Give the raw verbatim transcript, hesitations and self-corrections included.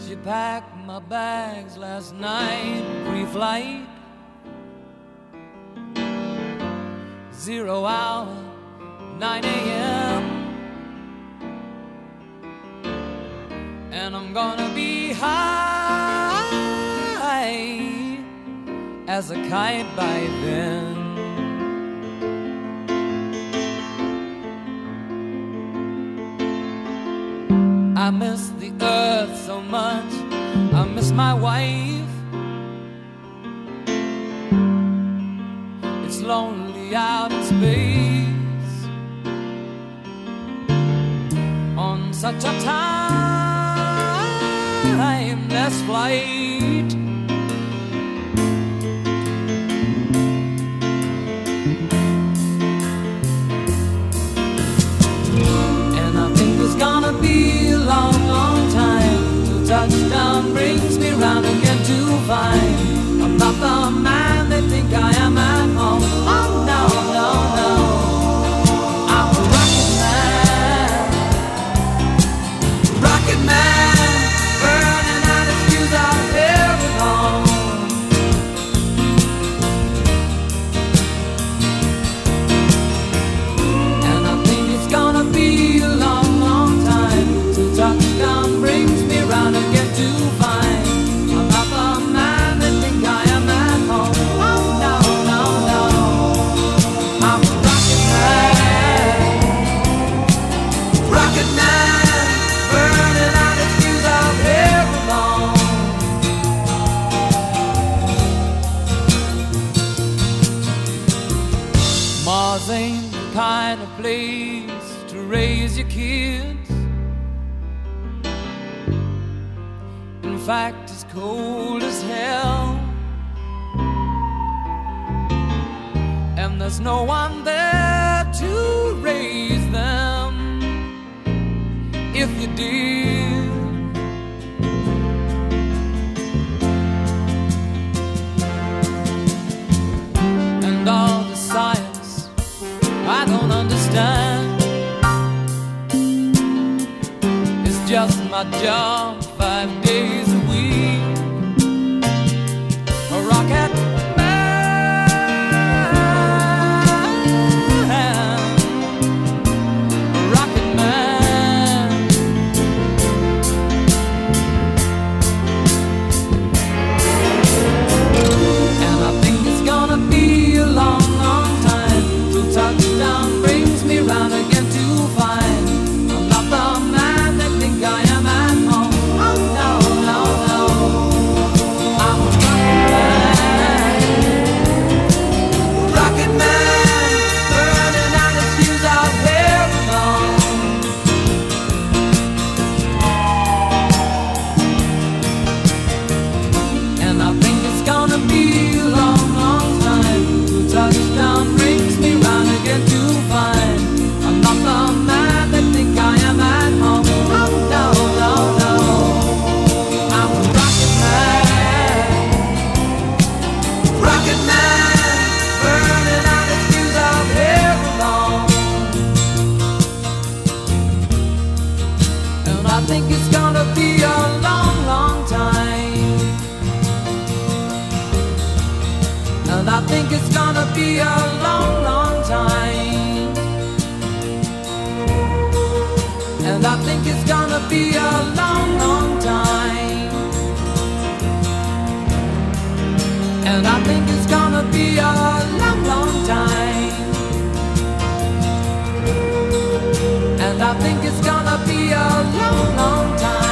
She packed my bags last night, pre-flight, zero hour, nine A M And I'm gonna be high as a kite by then. I miss the earth so much, I miss my wife. It's lonely out in space on such a timeless flight. And I think it's gonna be a long, long time till touchdown brings me round again to find I'm not the man they think I am at home. Oh no, no, no, I'm a rocket man, rocket man, burning out his fuse out here at home. And I think it's gonna be a long, long time till touchdown brings me round again to find I'm not the man they think I am at home. Oh no, no, no, I'm a rocket man, rocket man, burning out his fuse out here alone. Mars ain't the kind of place to raise your kids. In fact, it's cold as hell, and there's no one there to raise them if you did. And all the science I don't understand, it's just my job five days a week. A rocket man, a rocket man. And I think it's gonna be a long, long time till touchdown brings me round again to find I'm not the man they think I am at home. Oh no, no, no, I'm a rocket man, rocket man, burning out his fuse out here alone. And I think it's gonna be a long, long time till touchdown brings me round again to find I'm not the man they think I am at home. Oh no, no, no, I'm a rocket man, rocket man, burning out his fuse out here alone. And I think it's gonna be a long, long time. And I think it's gonna be a long, long time. And I think it's gonna be a long, long time. And I think it's gonna be a long, long time. And I think it's gonna be a long, long time.